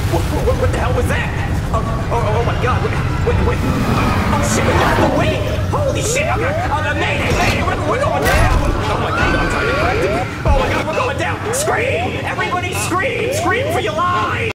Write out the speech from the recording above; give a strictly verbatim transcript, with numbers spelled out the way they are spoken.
What, what, what the hell was that? Oh, oh, oh my god, wait, wait, wait. Oh shit, oh wait, holy shit, I'm, I'm amazed.